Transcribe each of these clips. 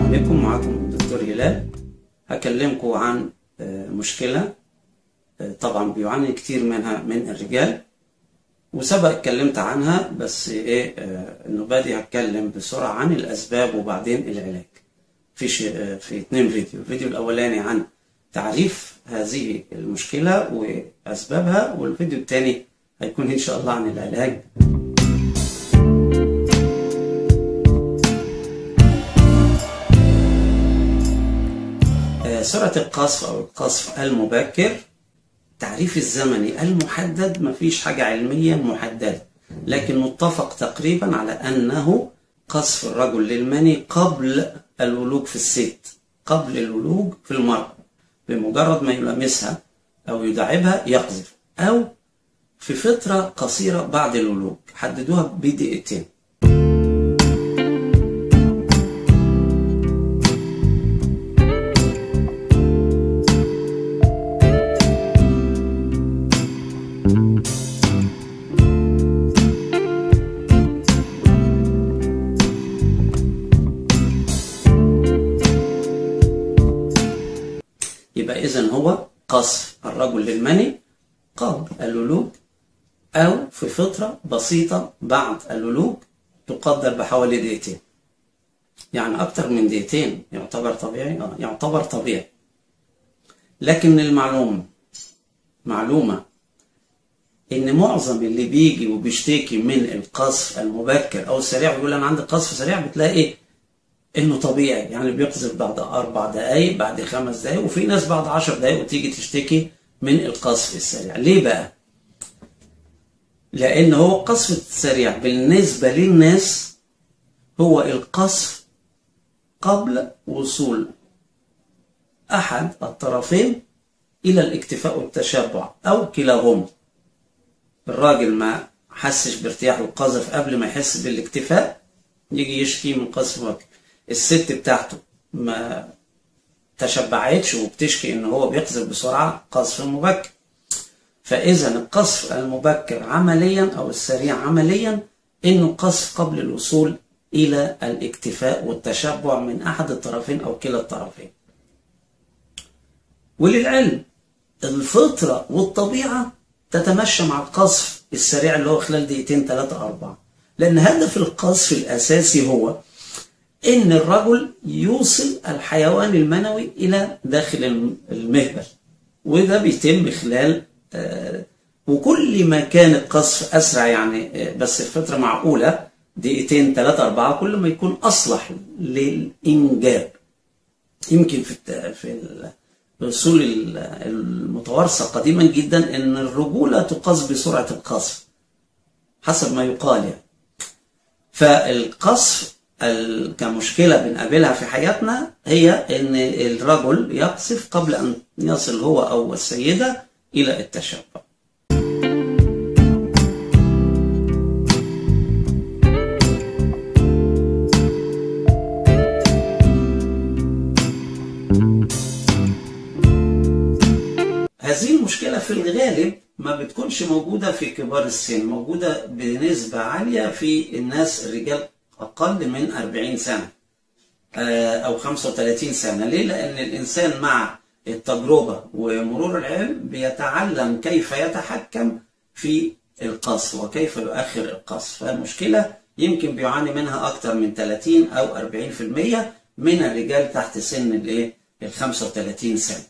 عليكم. معكم الدكتور هلال. هكلمكم عن مشكلة طبعا بيعاني كتير منها من الرجال، وسبق اتكلمت عنها، بس النوبة دي هتكلم بسرعة عن الأسباب وبعدين العلاج في 2 فيديو. الفيديو الأولاني عن تعريف هذه المشكلة وأسبابها، والفيديو الثاني هيكون إن شاء الله عن العلاج. سرعة القذف أو القذف المبكر، التعريف الزمني المحدد مفيش حاجة علمية محددة، لكن متفق تقريبا على أنه قذف الرجل للمني قبل الولوج في الست، قبل الولوج في المرأة، بمجرد ما يلامسها أو يداعبها يقذف، أو في فترة قصيرة بعد الولوج، حددوها بدقيقتين. يبقى إذن هو قذف الرجل للمني قبل الولوج أو في فترة بسيطة بعد الولوج، تقدر بحوالي دقيقتين. يعني أكتر من دقيقتين يعتبر طبيعي؟ يعتبر طبيعي. لكن معلومة إن معظم اللي بيجي وبيشتكي من القذف المبكر أو السريع ويقول أنا عندي قذف سريع، بتلاقي إنه طبيعي، يعني بيقذف بعد 4 دقايق، بعد 5 دقايق، وفي ناس بعد 10 دقايق وتيجي تشتكي من القذف السريع. ليه بقى؟ لأن هو القذف السريع بالنسبة للناس هو القذف قبل وصول أحد الطرفين إلى الاكتفاء والتشبع أو كلاهما. الراجل ما حسش بارتياح القذف قبل ما يحس بالاكتفاء، يجي يشكي من قذف مبكر. الست بتاعته ما تشبعتش وبتشكي إن هو بيقذف بسرعة، قذف مبكر. فإذا القذف المبكر عمليا أو السريع عمليا إنه قذف قبل الوصول إلى الاكتفاء والتشبع من أحد الطرفين أو كلا الطرفين. وللعلم الفطرة والطبيعة تتمشى مع القذف السريع اللي هو خلال 2 3 4، لأن هدف القذف الأساسي هو إن الرجل يوصل الحيوان المنوي إلى داخل المهبل، وده بيتم خلال وكل ما كان القذف أسرع، يعني بس الفترة معقولة 2 3 4، كل ما يكون أصلح للإنجاب. يمكن في الأصول المتوارثة قديما جدا إن الرجولة تقذف بسرعة القذف حسب ما يقال يعني. فالقذف كمشكلة بنقابلها في حياتنا هي إن الرجل يقذف قبل أن يصل هو أو السيدة إلى التشبع. هذه المشكلة في الغالب ما بتكونش موجودة في كبار السن، موجودة بنسبة عالية في الناس الرجال أقل من 40 سنة أو 35 سنة. ليه؟ لأن الإنسان مع التجربة ومرور العلم بيتعلم كيف يتحكم في القذف وكيف يؤخر القذف. فالمشكلة يمكن بيعاني منها أكثر من 30 أو 40% من الرجال تحت سن ال 35 سنة.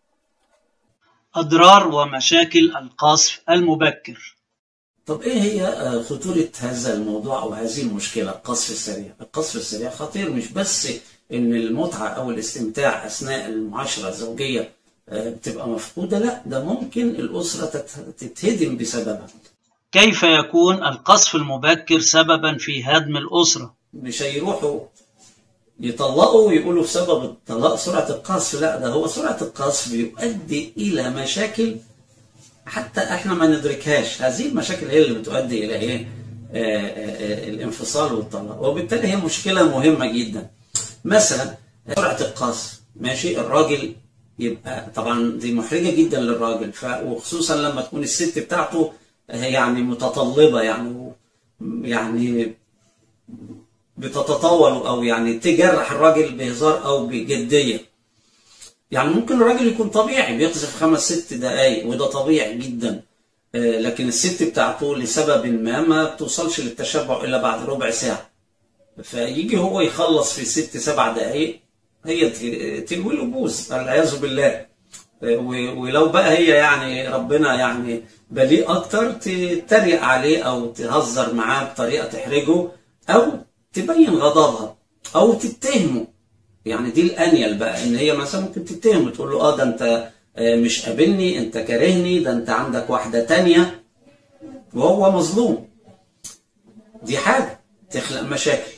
أضرار ومشاكل القذف المبكر. طب إيه هي خطورة هذا الموضوع أو هذه المشكلة القذف السريع؟ القذف السريع خطير، مش بس إن المتعة أو الاستمتاع أثناء المعاشرة الزوجية بتبقى مفقودة، لا، ده ممكن الأسرة تتهدم بسببها. كيف يكون القذف المبكر سببا في هدم الأسرة؟ مش هيروحوا يطلقوا ويقولوا بسبب الطلاق سرعة القذف، لا، ده هو سرعة القذف بيؤدي إلى مشاكل حتى احنا ما ندركهاش. هذه المشاكل هي اللي بتؤدي الى ايه؟ الانفصال والطلاق، وبالتالي هي مشكله مهمه جدا. مثلا سرعه القذف، ماشي، الراجل يبقى طبعا دي محرجه جدا للراجل، وخصوصا لما تكون الست بتاعته يعني متطلبه، يعني بتتطاول أو يعني تجرح الراجل بهزار أو بجدية. يعني ممكن الراجل يكون طبيعي بيقذف 5-6 دقايق وده طبيعي جدا، لكن الست بتاعته لسبب ما بتوصلش للتشبع إلا بعد ربع ساعة، فيجي هو يخلص في 6-7 دقايق، هي تلوي له بوز والعياذ بالله. ولو بقى هي يعني ربنا يعني بليء أكتر تتريق عليه أو تهزر معاه بطريقة تحرجه أو تبين غضبها أو تتهمه. يعني دي الأنيل بقى، إن هي مثلا ممكن تتهمه تقول له ده أنت مش قابلني، أنت كارهني، ده أنت عندك واحدة تانية، وهو مظلوم. دي حاجة تخلق مشاكل.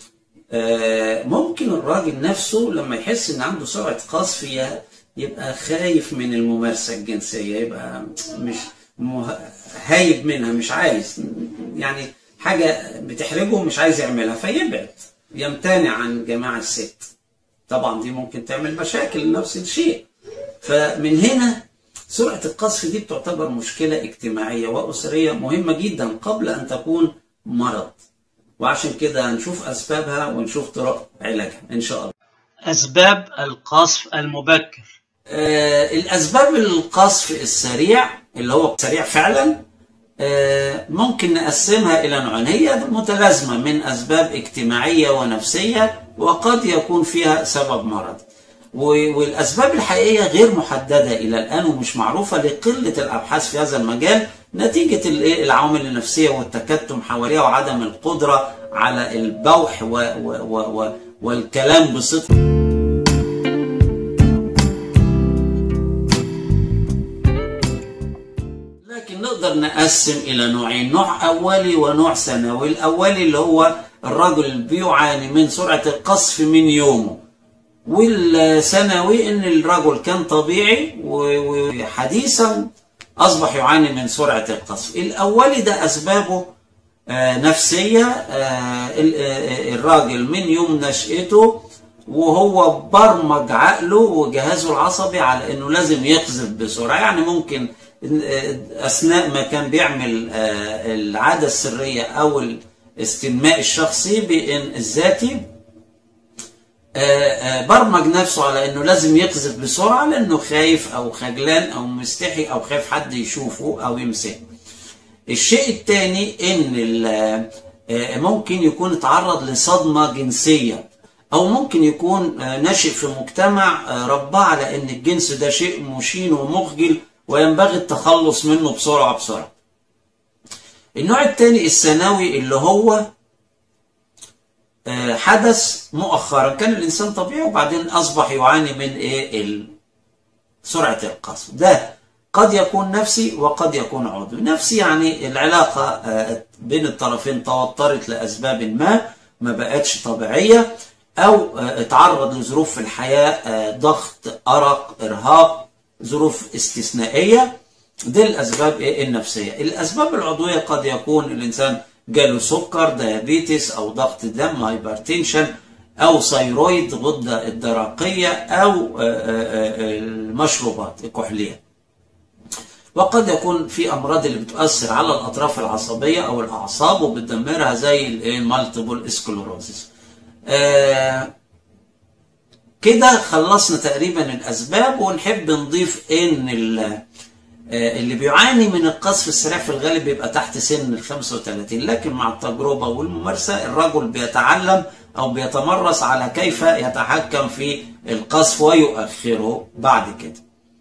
ممكن الراجل نفسه لما يحس إن عنده سرعة قذف يبقى خايف من الممارسة الجنسية، يبقى مش هايب منها، مش عايز، يعني حاجة بتحرجه مش عايز يعملها فيبعد، يمتنع عن جماع الست. طبعا دي ممكن تعمل مشاكل نفس الشيء. فمن هنا سرعة القذف دي بتعتبر مشكلة اجتماعية وأسرية مهمة جدا قبل أن تكون مرض، وعشان كده هنشوف أسبابها ونشوف طرق علاجها إن شاء الله. أسباب القذف المبكر. الأسباب القذف السريع اللي هو سريع فعلا ممكن نقسمها إلى نوعين، هي متلازمة من أسباب اجتماعية ونفسية، وقد يكون فيها سبب مرض. والأسباب الحقيقية غير محددة إلى الآن ومش معروفة لقلة الأبحاث في هذا المجال نتيجة العوامل النفسية والتكتم حواليها وعدم القدرة على البوح والكلام بصدق. لكن نقدر نقسم إلى نوعين، نوع أولي ونوع ثانوي. الأولي اللي هو الرجل بيعاني من سرعة القذف من يومه، والثانوي إن الرجل كان طبيعي وحديثا أصبح يعاني من سرعة القذف. الأولي ده أسبابه نفسية، الراجل من يوم نشأته وهو برمج عقله وجهازه العصبي على إنه لازم يقذف بسرعة. يعني ممكن أثناء ما كان بيعمل العادة السرية أو الاستنماء الشخصي الذاتي برمج نفسه على انه لازم يقذف بسرعة لانه خايف او خجلان او مستحي او خايف حد يشوفه او يمسكه. الشيء الثاني ان ممكن يكون اتعرض لصدمة جنسية، او ممكن يكون نشئ في مجتمع رباه على ان الجنس ده شيء مشين ومخجل وينبغي التخلص منه بسرعة بسرعة. النوع الثاني الثانوي اللي هو حدث مؤخرا، كان الإنسان طبيعي وبعدين أصبح يعاني من سرعة القذف. ده قد يكون نفسي وقد يكون عضوي. نفسي يعني العلاقة بين الطرفين توترت لأسباب ما بقتش طبيعية، أو اتعرض لظروف في الحياة، ضغط، أرق، إرهاق، ظروف استثنائية. دي الأسباب النفسية. الأسباب العضوية قد يكون الإنسان جاله سكر، ديابيتس، أو ضغط دم، هايبرتنشن، أو ثيرويد، غدة الدرقية، أو المشروبات الكحولية. وقد يكون في أمراض اللي بتؤثر على الأطراف العصبية أو الأعصاب وبتدمرها زي المالتيبل اسكلوروزيس. كده خلصنا تقريبا الأسباب، ونحب نضيف إن اللي بيعاني من القذف السريع في الغالب بيبقى تحت سن 35، لكن مع التجربة والممارسة الرجل بيتعلم أو بيتمرس على كيف يتحكم في القذف ويؤخره بعد كده.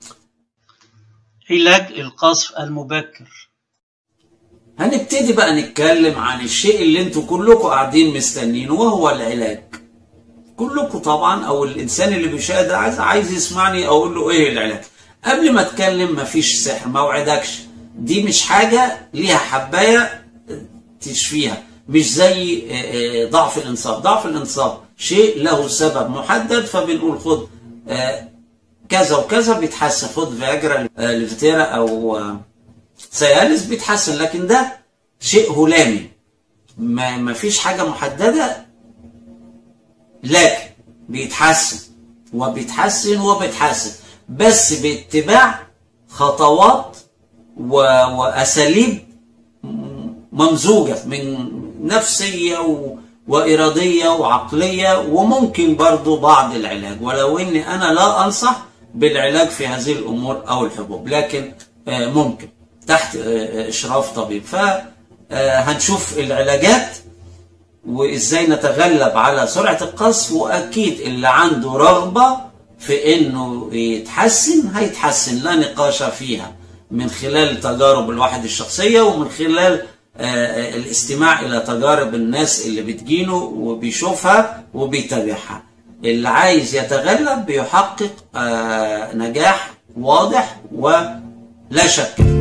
علاج القذف المبكر. هنبتدي بقى نتكلم عن الشيء اللي انتوا كلكم قاعدين مستنينه وهو العلاج. كلكم طبعا، او الانسان اللي بيشاهد عايز يسمعني اقول له ايه العلاج. قبل ما اتكلم مفيش سحر، ما اوعدكش، دي مش حاجة ليها حباية تشفيها، مش زي ضعف الانصاب. ضعف الانصاب شيء له سبب محدد، فبنقول خد كذا وكذا بيتحسن، خد فياجرا، ليفتيرا، او سيالس بيتحسن. لكن ده شيء هلامي، مفيش حاجة محددة، لكن بيتحسن وبيتحسن بس باتباع خطوات وأساليب ممزوجة من نفسية وإرادية وعقلية، وممكن برضو بعض العلاج، ولو أني أنا لا أنصح بالعلاج في هذه الأمور أو الحبوب، لكن ممكن تحت إشراف طبيب. فهنشوف العلاجات وإزاي نتغلب على سرعة القذف، وأكيد اللي عنده رغبة في إنه يتحسن هيتحسن لا نقاش فيها، من خلال تجارب الواحد الشخصية ومن خلال الاستماع إلى تجارب الناس اللي بتجيله وبيشوفها وبيتابعها. اللي عايز يتغلب بيحقق نجاح واضح ولا شك.